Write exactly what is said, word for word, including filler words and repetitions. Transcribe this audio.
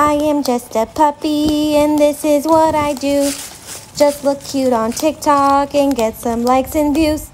I am just a puppy and this is what I do. Just look cute on TikTok and get some likes and views.